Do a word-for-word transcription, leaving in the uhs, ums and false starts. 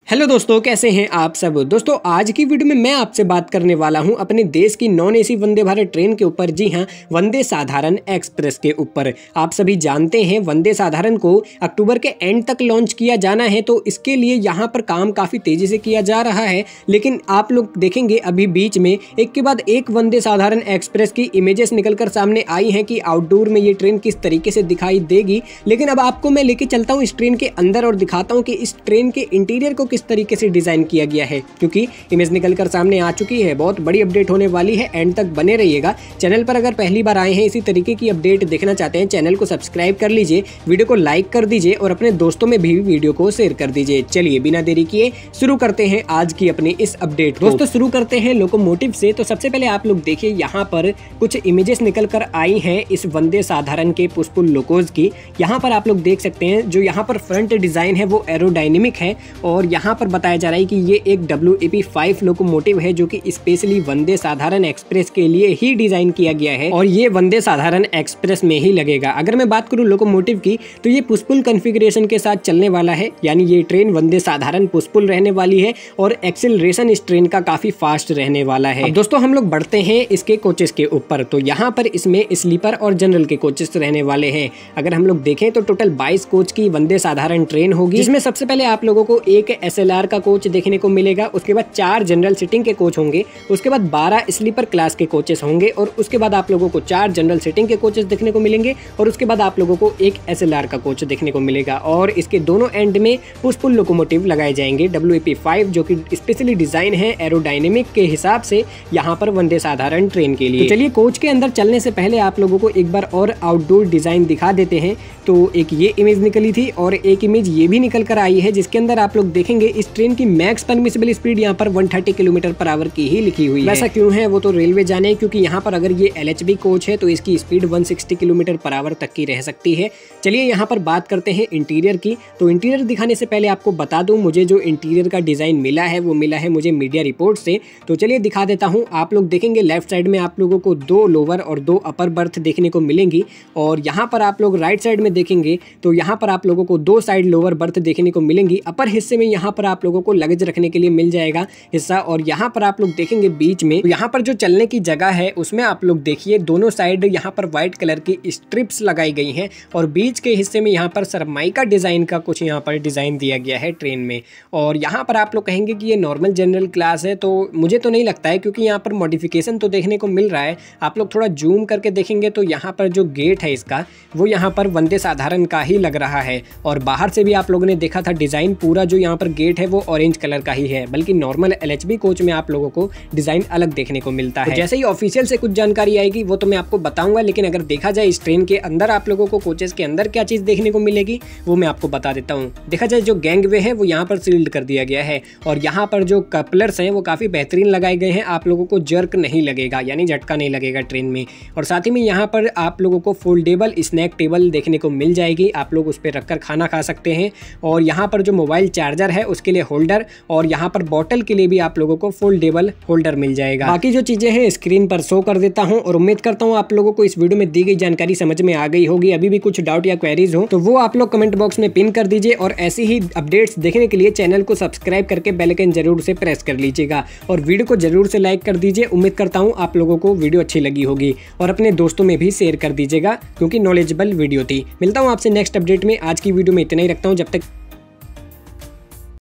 Hello दोस्तों, कैसे हैं आप सब। दोस्तों आज की वीडियो में मैं आपसे बात करने वाला हूं अपने देश की non AC Vande Bharat train के ऊपर। जी हां, वंदे साधारण एक्सप्रेस के ऊपर। आप सभी जानते हैं वंदे साधारण को अक्टूबर के एंड तक लॉन्च किया जाना है, तो इसके लिए यहां पर काम काफ़ी तेज़ी से किया जा रहा है। लेकिन आप लोग देखेंगे अभी बीच में एक के बाद एक वंदे साधारण एक्सप्रेस की इमेजेस निकलकर सामने आई हैं कि आउटडोर में ये ट्रेन किस तरीके से दिखाई देगी। लेकिन अब आपको मैं लेके चलता हूँ इस ट्रेन के अंदर और दिखाता हूँ कि इस ट्रेन के इंटीरियर को किस तरीके से डिजाइन किया गया है, क्योंकि इमेज निकलकर सामने आ चुकी है। बहुत बड़ी अपडेट होने वाली है, एंड तक बने रहिएगा। चैनल पर अगर पहली बार आए हैं, इसी तरीके की अपडेट देखना चाहते हैं, चैनल को सब्सक्राइब कर लीजिए, वीडियो को लाइक कर दीजिए और अपने दोस्तों में भी वीडियो को शेयर कर दीजिए। चलिए बिना देरी किए शुरू करते हैं आज की अपनी इस अपडेट। दोस्तों शुरू करते हैं लोकोमोटिव से। तो सबसे पहले आप लोग देखिए, यहाँ पर कुछ इमेजेस निकल कर आई हैं इस वंदे साधारण के पुष्पुल लोकोज की। यहाँ पर आप लोग देख सकते हैं जो यहाँ पर फ्रंट डिजाइन है वो एरोडायनेमिक है, और यहाँ पर बताया जा रहा है कि ये एक W A P five locomotive है जो कि स्पेशली वंदे साधारण एक्सप्रेस के लिए ही डिजाइन किया गया है, और ये वंदे साधारण एक्सप्रेस में ही लगेगा। अगर मैं बात करूं लोकोमोटिव की, तो ये पुष्पुल कॉन्फ़िगरेशन के साथ चलने वाला है, यानी ये ट्रेन वंदे साधारण पुष्पुल रहने वाली है और एक्सेलरेशन इस ट्रेन का काफी फास्ट रहने वाला है। दोस्तों हम लोग बढ़ते हैं इसके कोचेस के ऊपर। तो यहाँ पर इसमें स्लीपर और जनरल के कोचेस रहने वाले हैं। अगर हम लोग देखें तो टोटल बाईस कोच की वंदे साधारण ट्रेन होगी, जिसमें सबसे पहले आप लोगों को एक एस एल आर का कोच देखने को मिलेगा, उसके बाद चार जनरल सीटिंग के कोच होंगे, उसके बाद बारह स्लीपर क्लास के कोचेस होंगे, और उसके बाद आप लोगों को चार जनरल सीटिंग के कोचेस देखने को मिलेंगे, और उसके बाद आप लोगों को एक एस एल आर का कोच देखने को मिलेगा। और इसके दोनों एंड में पुष्पुल लोकोमोटिव लगाए जाएंगे डब्ल्यू ए पी फाइव, जो कि स्पेशली डिजाइन है एरोडायनेमिक के हिसाब से यहाँ पर वंदे साधारण ट्रेन के लिए। तो चलिए कोच के अंदर चलने से पहले आप लोगों को एक बार और आउटडोर डिजाइन दिखा देते हैं। तो एक ये इमेज निकली थी और एक इमेज ये भी निकल कर आई है, जिसके अंदर आप लोग देखेंगे इस ट्रेन की मैक्स परमिसिबल स्पीड यहाँ पर एक सौ तीस किलोमीटर पर आवर की ही लिखी हुई है। ऐसा क्यों है वो तो रेलवे जाने, क्योंकि यहाँ पर अगर ये एल एच बी कोच है तो इसकी स्पीड एक सौ साठ किलोमीटर पर आवर तक की रह सकती है। चलिए यहाँ पर बात करते हैं इंटीरियर की। तो इंटीरियर दिखाने से पहले आपको बता दूं, मुझे जो इंटीरियर का डिजाइन मिला है वो मिला है मुझे मीडिया रिपोर्ट से। तो चलिए दिखा देता हूँ। आप लोग देखेंगे लेफ्ट साइड में आप लोगों को दो लोअर और दो अपर बर्थ देखने को मिलेंगी, और यहाँ पर आप लोग राइट साइड में देखेंगे तो यहाँ पर आप लोगों को दो साइड लोअर बर्थ देखने को मिलेंगी। अपर हिस्से में यहाँ पर आप लोगों को लगेज रखने के लिए मिल जाएगा हिस्सा, और यहाँ पर आप लोग देखेंगे बीच में तो यहाँ पर जो चलने की जगह है उसमें आप लोग देखिए दोनों साइड यहाँ पर व्हाइट कलर की स्ट्रिप्स लगाई गई हैं, और बीच के हिस्से में यहाँ पर सरमाइका डिजाइन का कुछ यहाँ पर डिजाइन दिया गया है ट्रेन में। और यहाँ पर आप लोग कहेंगे कि ये नॉर्मल जनरल क्लास है, तो मुझे तो नहीं लगता है, क्योंकि यहाँ पर मॉडिफिकेशन तो देखने को मिल रहा है। आप लोग थोड़ा जूम करके देखेंगे तो यहाँ पर जो गेट है इसका वो यहाँ पर वंदे साधारण का ही लग रहा है, और बाहर से भी आप लोगों ने देखा था डिजाइन पूरा जो यहाँ पर गेट है वो ऑरेंज कलर का ही है, बल्कि normal L H B coach में आप लोगों को डिजाइन अलग देखने को मिलता है। तो जैसे ही ऑफिशियल से कुछ जानकारी आएगी वो तो मैं आपको बताऊंगा, लेकिन अगर देखा जाए इस ट्रेन के अंदर आप लोगों को कोचेस के अंदर क्या चीज देखने को मिलेगी वो मैं आपको बता देता हूँ। देखा जाए जो गैंगवे है वो यहाँ पर सील्ड कर दिया गया है, और यहाँ पर जो कपलर्स हैं वो काफी बेहतरीन लगाए गए हैं। आप लोगों को जर्क नहीं लगेगा, यानी झटका नहीं लगेगा ट्रेन में। और साथ ही में यहाँ पर आप लोगों को फोल्डेबल स्नैक टेबल देखने को मिल जाएगी, आप लोग उस पर रखकर खाना खा सकते हैं। और यहाँ पर जो मोबाइल चार्जर है उसके लिए होल्डर, और यहाँ पर बॉटल के लिए भी आप लोगों को फोल्डेबल होल्डर मिल जाएगा। बाकी जो चीजें हैं स्क्रीन पर शो कर देता हूं, और उम्मीद करता हूं आप लोगों को इस वीडियो में दी गई जानकारी समझ में आ गई होगी। अभी भी कुछ डाउट या क्वेरीज हो तो वो आप लोग कमेंट बॉक्स में पिन कर दीजिए, और ऐसी ही अपडेट्स देखने के लिए चैनल को सब्सक्राइब करके बेल आइकन जरूर से प्रेस कर लीजिएगा, और वीडियो को जरूर से लाइक कर दीजिए। उम्मीद करता हूँ आप लोगों को वीडियो अच्छी लगी होगी, और अपने दोस्तों में भी शेयर कर दीजिएगा, क्योंकि नॉलेजेबल वीडियो थी। मिलता हूँ आपसे नेक्स्ट अपडेट में। आज की वीडियो में इतना ही रखता हूँ, जब तक